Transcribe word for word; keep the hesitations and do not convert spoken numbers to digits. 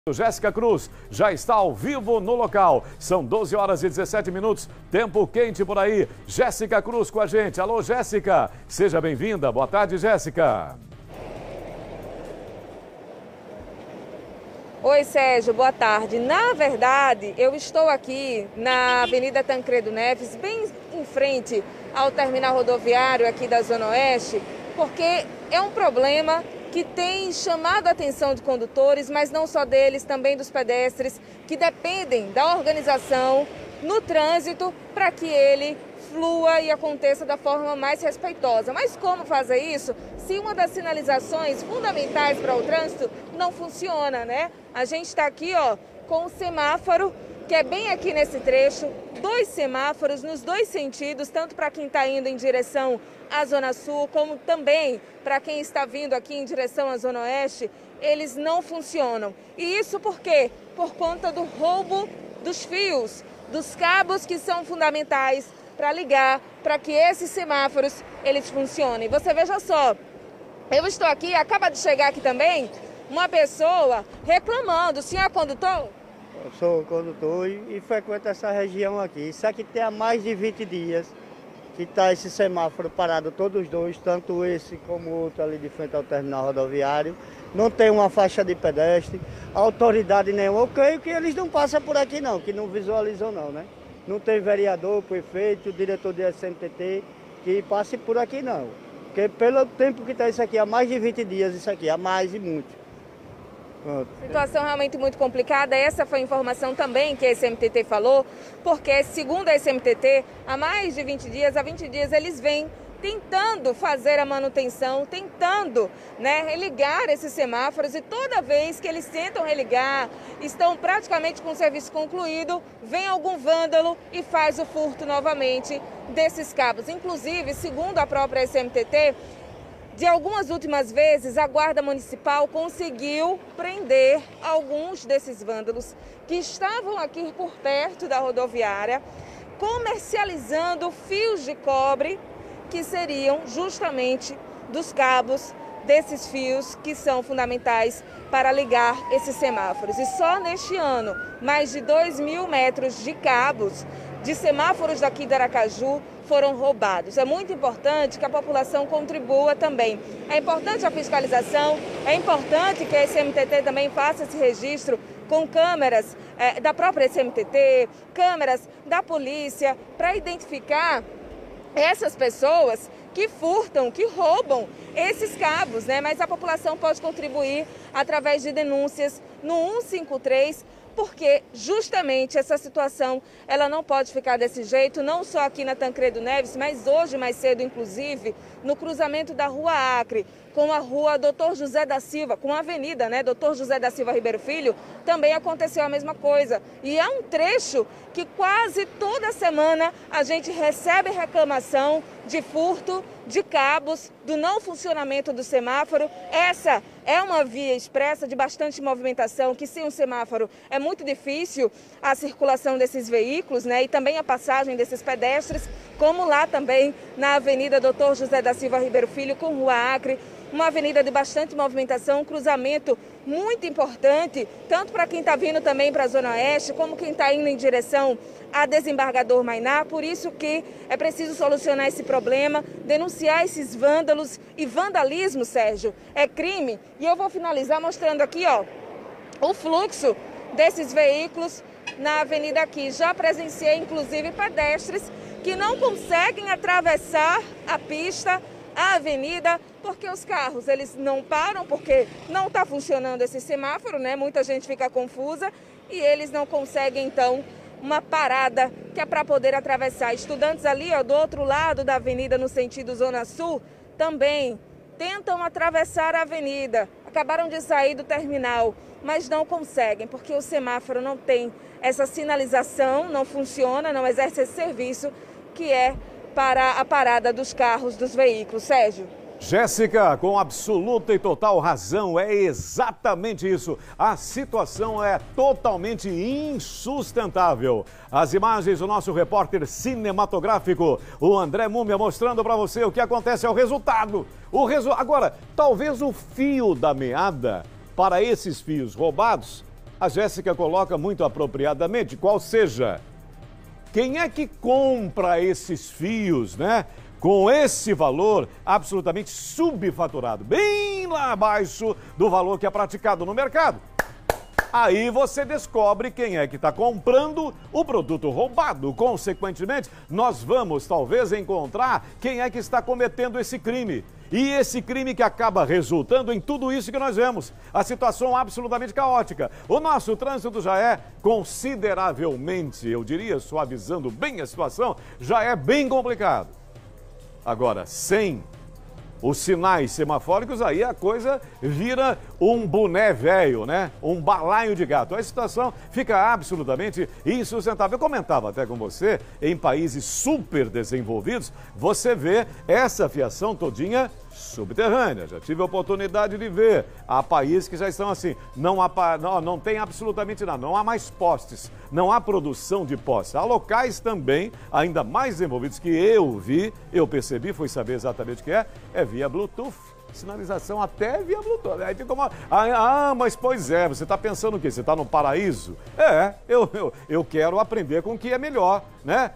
Jéssica Cruz já está ao vivo no local. São doze horas e dezessete minutos, tempo quente por aí. Jéssica Cruz com a gente. Alô, Jéssica, seja bem-vinda. Boa tarde, Jéssica. Oi, Sérgio, boa tarde. Na verdade, eu estou aqui na Avenida Tancredo Neves, bem em frente ao terminal rodoviário aqui da Zona Oeste, porque é um problema que tem chamado a atenção de condutores, mas não só deles, também dos pedestres, que dependem da organização no trânsito para que ele flua e aconteça da forma mais respeitosa. Mas como fazer isso se uma das sinalizações fundamentais para o trânsito não funciona, né? A gente está aqui, ó, com o semáforo, que é bem aqui nesse trecho, dois semáforos nos dois sentidos, tanto para quem está indo em direção à Zona Sul, como também para quem está vindo aqui em direção à Zona Oeste, eles não funcionam. E isso por quê? Por conta do roubo dos fios, dos cabos que são fundamentais para ligar, para que esses semáforos eles funcionem. Você veja só, eu estou aqui, acaba de chegar aqui também uma pessoa reclamando. O senhor é condutor? Eu sou condutor e, e frequento essa região aqui. Isso aqui tem há mais de vinte dias que está esse semáforo parado, todos os dois, tanto esse como o outro ali de frente ao terminal rodoviário. Não tem uma faixa de pedestre, autoridade nenhuma. Eu creio que eles não passam por aqui não, que não visualizam não, né? Não tem vereador, prefeito, diretor de S M T T que passe por aqui não. Porque pelo tempo que está isso aqui, há mais de vinte dias isso aqui, há mais e muito. Pronto. Situação realmente muito complicada. Essa foi a informação também que a S M T T falou, porque segundo a S M T T, há mais de vinte dias, há vinte dias eles vêm tentando fazer a manutenção, tentando, né, religar esses semáforos, e toda vez que eles tentam religar, estão praticamente com o serviço concluído, vem algum vândalo e faz o furto novamente desses cabos. Inclusive, segundo a própria S M T T, de algumas últimas vezes, a Guarda Municipal conseguiu prender alguns desses vândalos que estavam aqui por perto da rodoviária, comercializando fios de cobre que seriam justamente dos cabos desses fios que são fundamentais para ligar esses semáforos. E só neste ano, mais de dois mil metros de cabos de semáforos daqui de Aracaju foram roubados. É muito importante que a população contribua também. É importante a fiscalização, é importante que a S M T T também faça esse registro com câmeras é, da própria S M T T, câmeras da polícia, para identificar essas pessoas que furtam, que roubam esses cabos, né? Mas a população pode contribuir através de denúncias no um cinco três, porque justamente essa situação ela não pode ficar desse jeito, não só aqui na Tancredo Neves, mas hoje mais cedo, inclusive, no cruzamento da Rua Acre com a Rua Doutor José da Silva, com a Avenida, né, Doutor José da Silva Ribeiro Filho, também aconteceu a mesma coisa. E é um trecho que quase toda semana a gente recebe reclamação de furto de cabos, do não funcionamento do semáforo. Essa é uma via expressa de bastante movimentação, que sem um semáforo é muito difícil a circulação desses veículos, né, e também a passagem desses pedestres, como lá também na Avenida Doutor José da Silva Ribeiro Filho com Rua Acre, uma avenida de bastante movimentação, um cruzamento muito importante, tanto para quem está vindo também para a Zona Oeste, como quem está indo em direção a Desembargador Mainá. Por isso que é preciso solucionar esse problema, denunciar esses vândalos. E vandalismo, Sérgio, é crime. E eu vou finalizar mostrando aqui, ó, o fluxo desses veículos na avenida aqui. Já presenciei, inclusive, pedestres que não conseguem atravessar a pista, a avenida, porque os carros eles não param, porque não está funcionando esse semáforo, né? Muita gente fica confusa e eles não conseguem, então, uma parada que é para poder atravessar. Estudantes ali, ó, do outro lado da avenida, no sentido Zona Sul, também tentam atravessar a avenida. Acabaram de sair do terminal, mas não conseguem, porque o semáforo não tem essa sinalização, não funciona, não exerce esse serviço que é para a parada dos carros, dos veículos. Sérgio. Jéssica, com absoluta e total razão, é exatamente isso. A situação é totalmente insustentável. As imagens do nosso repórter cinematográfico, o André Múmia, mostrando para você o que acontece, é o resultado. O resu... Agora, talvez o fio da meada para esses fios roubados A Jéssica coloca muito apropriadamente, qual seja, quem é que compra esses fios, né? Com esse valor absolutamente subfaturado, bem lá abaixo do valor que é praticado no mercado. Aí você descobre quem é que está comprando o produto roubado. Consequentemente, nós vamos talvez encontrar quem é que está cometendo esse crime. E esse crime que acaba resultando em tudo isso que nós vemos. A situação absolutamente caótica. O nosso trânsito já é consideravelmente, eu diria, suavizando bem a situação, já é bem complicado. Agora, sem os sinais semafóricos, aí a coisa vira um boné velho, né? Um balaio de gato. A situação fica absolutamente insustentável. Eu comentava até com você, em países super desenvolvidos, você vê essa fiação todinha subterrânea. Já tive a oportunidade de ver. Há países que já estão assim, não, há, não, não tem absolutamente nada, não há mais postes, não há produção de postes. Há locais também, ainda mais desenvolvidos, que eu vi, eu percebi, fui saber exatamente o que é, é via Bluetooth. Sinalização até via Bluetooth. Aí fica uma... Ah, mas pois é, você está pensando o quê? Você está no paraíso? É, eu, eu, eu quero aprender com o que é melhor, né?